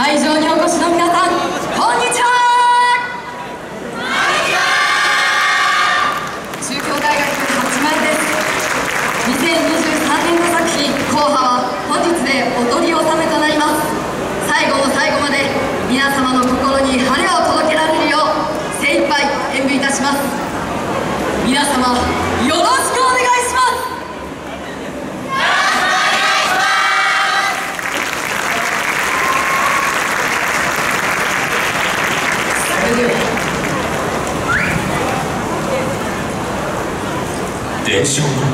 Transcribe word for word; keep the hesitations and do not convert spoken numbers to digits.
会場にお越しの皆さん、こんにちは。中京大学八幡です。にせんにじゅうさんねんの作品「硬派」は本日でお取り納めとなります。最後の最後まで皆様の心に晴れを届けられるよう精一杯演舞いたします。皆様よろしくお願いします。それでは伝承の